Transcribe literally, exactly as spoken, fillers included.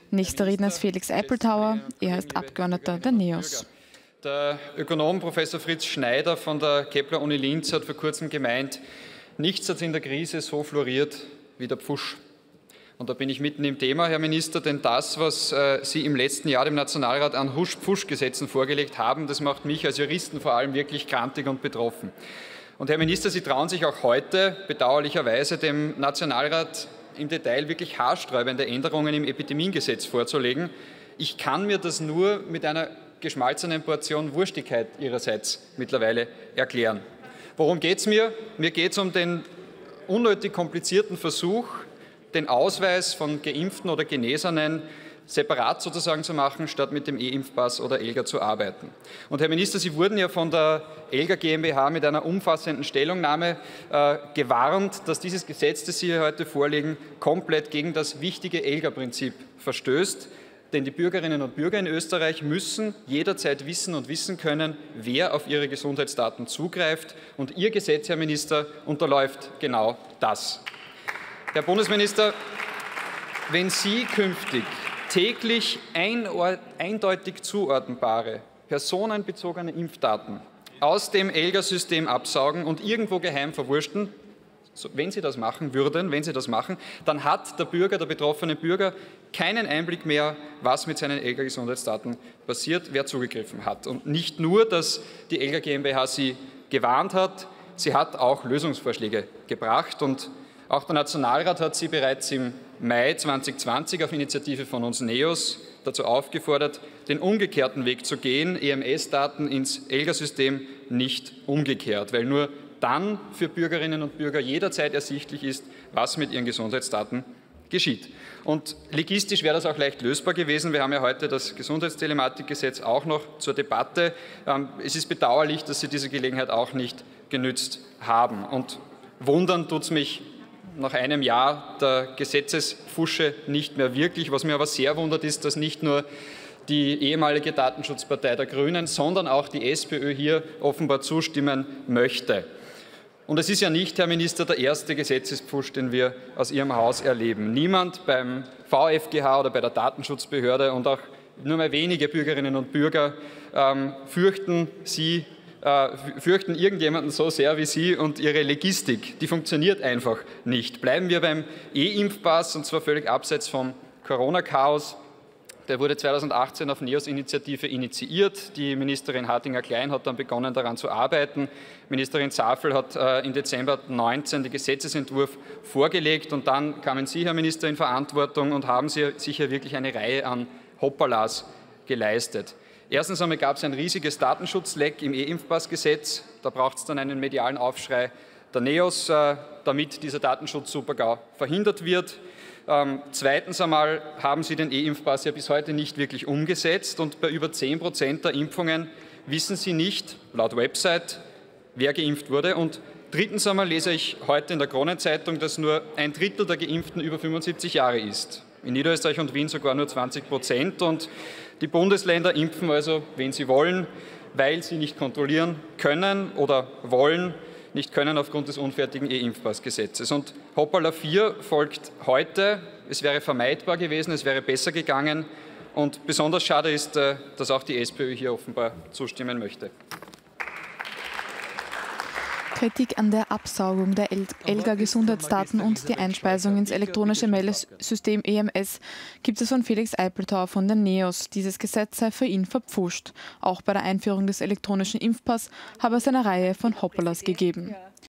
Nächster Redner ist Felix Eipeltauer. Er ist Abgeordneter der NEOS. Der Ökonom Professor Fritz Schneider von der Kepler-Uni Linz hat vor kurzem gemeint, nichts hat in der Krise so floriert wie der Pfusch. Und da bin ich mitten im Thema, Herr Minister, denn das, was äh, Sie im letzten Jahr dem Nationalrat an Husch-Pfusch-Gesetzen vorgelegt haben, das macht mich als Juristen vor allem wirklich grantig und betroffen. Und Herr Minister, Sie trauen sich auch heute bedauerlicherweise dem Nationalrat im Detail wirklich haarsträubende Änderungen im Epidemiengesetz vorzulegen. Ich kann mir das nur mit einer geschmalzenen Portion Wurstigkeit Ihrerseits mittlerweile erklären. Worum geht es mir? Mir geht es um den unnötig komplizierten Versuch, den Ausweis von Geimpften oder Genesenen separat sozusagen zu machen, statt mit dem E-Impfpass oder ELGA zu arbeiten. Und Herr Minister, Sie wurden ja von der ELGA GmbH mit einer umfassenden Stellungnahme äh, gewarnt, dass dieses Gesetz, das Sie hier heute vorlegen, komplett gegen das wichtige ELGA-Prinzip verstößt. Denn die Bürgerinnen und Bürger in Österreich müssen jederzeit wissen und wissen können, wer auf ihre Gesundheitsdaten zugreift. Und Ihr Gesetz, Herr Minister, unterläuft genau das. Herr Bundesminister, wenn Sie künftig täglich eindeutig zuordnbare, personenbezogene Impfdaten aus dem ELGA-System absaugen und irgendwo geheim verwursten, wenn Sie das machen würden, wenn Sie das machen, dann hat der Bürger, der betroffene Bürger keinen Einblick mehr, was mit seinen ELGA-Gesundheitsdaten passiert, wer zugegriffen hat. Und nicht nur, dass die ELGA GmbH Sie gewarnt hat, sie hat auch Lösungsvorschläge gebracht. Und auch der Nationalrat hat Sie bereits im Mai zweitausendzwanzig auf Initiative von uns NEOS dazu aufgefordert, den umgekehrten Weg zu gehen, E M S-Daten ins ELGA-System nicht umgekehrt, weil nur dann für Bürgerinnen und Bürger jederzeit ersichtlich ist, was mit ihren Gesundheitsdaten geschieht. Und legistisch wäre das auch leicht lösbar gewesen. Wir haben ja heute das Gesundheitstelematikgesetz auch noch zur Debatte. Es ist bedauerlich, dass Sie diese Gelegenheit auch nicht genützt haben. Und wundern tut es mich nach einem Jahr der Gesetzesfusche nicht mehr wirklich. Was mir aber sehr wundert, ist, dass nicht nur die ehemalige Datenschutzpartei der Grünen, sondern auch die SPÖ hier offenbar zustimmen möchte. Und es ist ja nicht, Herr Minister, der erste Gesetzespfusch, den wir aus Ihrem Haus erleben. Niemand beim V F G H oder bei der Datenschutzbehörde und auch nur mehr wenige Bürgerinnen und Bürger ähm, fürchten Sie, äh, fürchten irgendjemanden so sehr wie Sie und Ihre Legistik. Die funktioniert einfach nicht. Bleiben wir beim E-Impfpass, und zwar völlig abseits vom Corona-Chaos. Der wurde zweitausendachtzehn auf NEOS-Initiative initiiert. Die Ministerin Hartinger-Klein hat dann begonnen, daran zu arbeiten. Ministerin Safel hat äh, im Dezember zweitausendneunzehn den Gesetzesentwurf vorgelegt. Und dann kamen Sie, Herr Minister, in Verantwortung und haben Sie sicher wirklich eine Reihe an Hoppalas geleistet. Erstens einmal gab es ein riesiges Datenschutzleck im E-Impfpass-Gesetz. Da braucht es dann einen medialen Aufschrei der NEOS, äh, damit dieser Datenschutz-Supergau verhindert wird. Ähm, zweitens einmal haben Sie den E-Impfpass ja bis heute nicht wirklich umgesetzt, und bei über zehn Prozent der Impfungen wissen Sie nicht, laut Website, wer geimpft wurde. Und drittens einmal lese ich heute in der Kronenzeitung, dass nur ein Drittel der Geimpften über fünfundsiebzig Jahre ist. In Niederösterreich und Wien sogar nur zwanzig Prozent. Und die Bundesländer impfen also, wen sie wollen, weil sie nicht kontrollieren können oder wollen, nicht können aufgrund des unfertigen E-Impfpass-Gesetzes. Und Hoppala vier folgt heute. Es wäre vermeidbar gewesen, es wäre besser gegangen. Und besonders schade ist, dass auch die SPÖ hier offenbar zustimmen möchte. Kritik an der Absaugung der ELGA-Gesundheitsdaten und die Einspeisung ins elektronische Meldesystem E M S gibt es von Felix Eipeltauer von der NEOS. Dieses Gesetz sei für ihn verpfuscht. Auch bei der Einführung des elektronischen Impfpass habe es eine Reihe von Hoppalas gegeben.